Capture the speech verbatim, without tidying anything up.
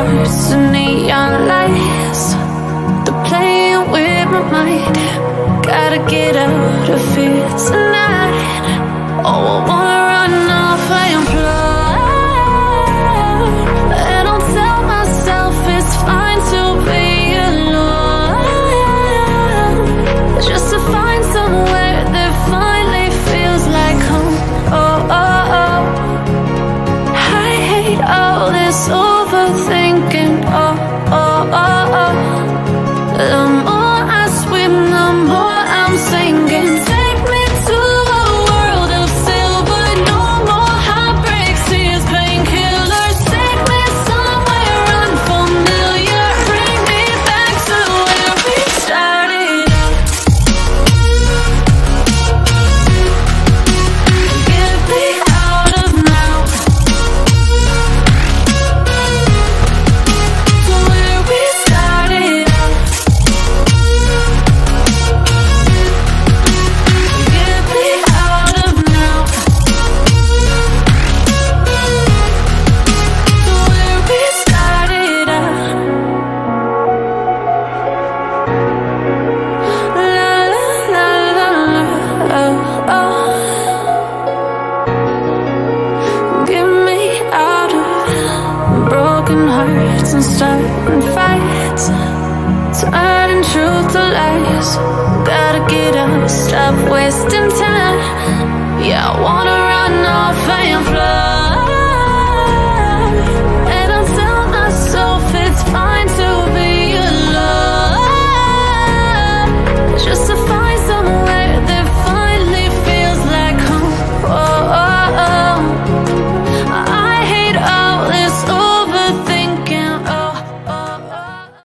hearts and neon lights. They're playing with my mind. Gotta get out of here tonight. Oh, I wanna run off and fly, and I'll tell myself it's fine to be alone, just to find somewhere that finally feels like home. Oh, oh, oh. I hate all this overthinking. Oh, oh, oh, oh. The more I swim, the more I'm sinking. Take me to a world of silver. No more heartbreaks, tears, painkillers. Take me somewhere unfamiliar. Bring me back to where we started out. Get me out of now, to where we started out. Get me out of now, to where we started out. La la la la la, oh, oh. Get me out of broken hearts and starting fights, turning truth to lies. Gotta get up, stop wasting time. Yeah, I wanna run off and fly.